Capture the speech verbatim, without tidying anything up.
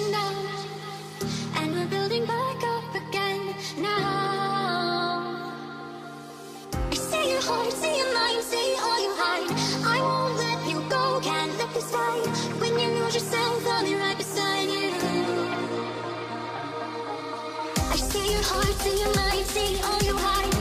crashing down, and we're building back up again now. I see your heart, see your mind, see all you hide. I won't let you go, can't let this ride. When you lose yourself, I'll be right beside you. I see your heart, see your mind, see all you hide.